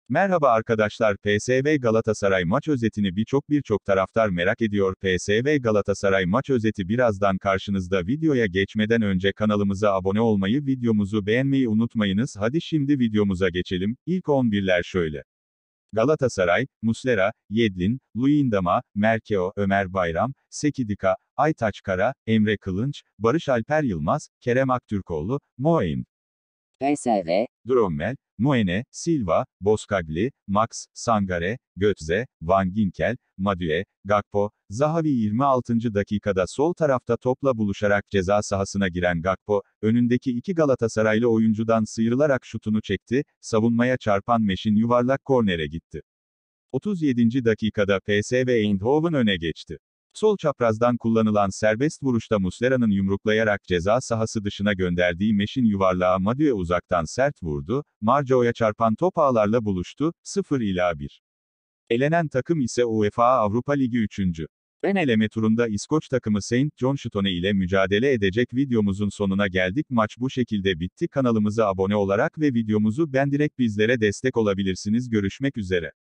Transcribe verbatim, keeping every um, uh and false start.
Merhaba arkadaşlar, P S V Galatasaray maç özetini birçok birçok taraftar merak ediyor. P S V Galatasaray maç özeti birazdan karşınızda. Videoya geçmeden önce kanalımıza abone olmayı, videomuzu beğenmeyi unutmayınız. Hadi şimdi videomuza geçelim. İlk on birler şöyle. Galatasaray, Muslera, Yedlin, Luyendama, Merkeo, Ömer Bayram, Sekidika, Aytaç Kara, Emre Kılınç, Barış Alper Yılmaz, Kerem Aktürkoğlu, Moaim, P S V, Drommel, Muene, Silva, Boskagli, Max, Sangare, Götze, Van Ginkel, Madue, Gakpo, Zahavi yirmi altıncı dakikada sol tarafta topla buluşarak ceza sahasına giren Gakpo, önündeki iki Galatasaraylı oyuncudan sıyrılarak şutunu çekti, savunmaya çarpan Meşin yuvarlak kornere gitti. otuz yedinci dakikada P S V Eindhoven öne geçti. Sol çaprazdan kullanılan serbest vuruşta Muslera'nın yumruklayarak ceza sahası dışına gönderdiği Meşin yuvarlağa Madue uzaktan sert vurdu, Marcao'ya çarpan top ağlarla buluştu, sıfır ila bir. Elenen takım ise UEFA Avrupa Ligi üçüncü. Ön eleme turunda İskoç takımı Saint Johnstone ile mücadele edecek. Videomuzun sonuna geldik. Maç bu şekilde bitti. Kanalımıza abone olarak ve videomuzu beğenerek bizlere destek olabilirsiniz. Görüşmek üzere.